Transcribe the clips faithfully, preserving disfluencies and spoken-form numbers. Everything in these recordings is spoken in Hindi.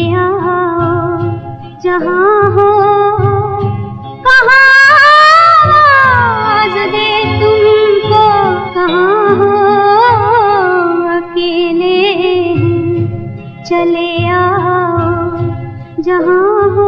आओ जहाँ हो, कहाँ आवाज़ दे तुमको, कहाँ हो अकेले चले आओ जहाँ हो।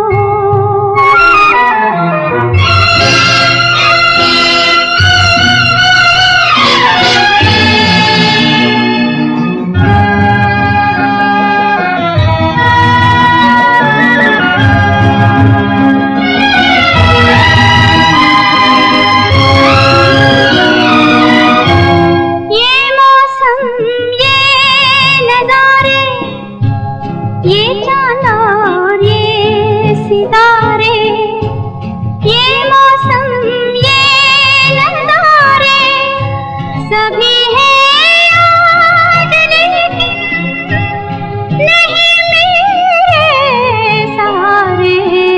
ये चांद और ये सितारे, ये मौसम ये नज़ारे, सभी हैं आज लेकिन नहीं मेरे सहारे,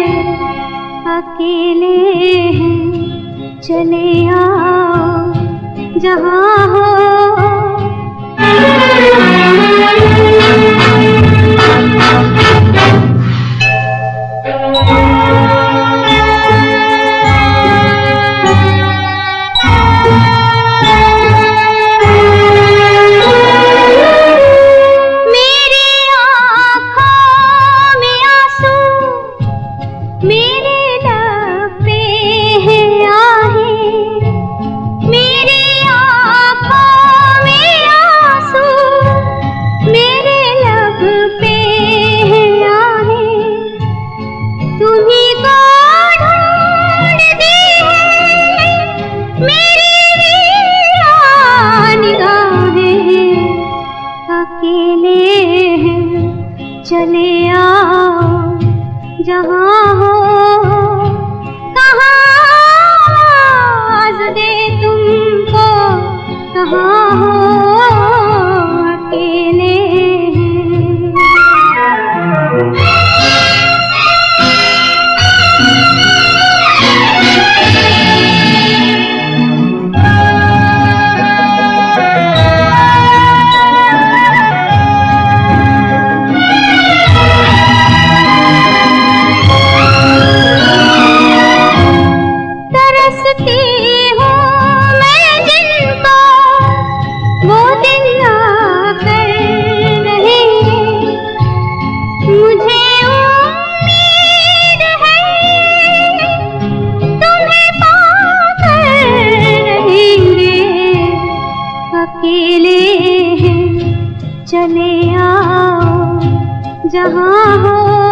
अकेले हैं चले आओ जहाँ हो। चले आओ जहाँ हो, कहाँ आवाज़ दे तुमको, कहाँ हो अकेले अकेले हैं चले आओ जहाँ हो।